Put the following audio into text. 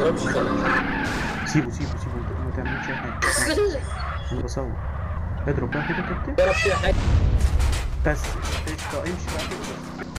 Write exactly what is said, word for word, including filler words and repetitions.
تضربش خالص. سيبه سيبه سيبه ما تعملش اي حاجه. انا بصور. اضرب بقى كده كده ضرب فيها حاجه. بس قشطه، امشي بقى كده بس.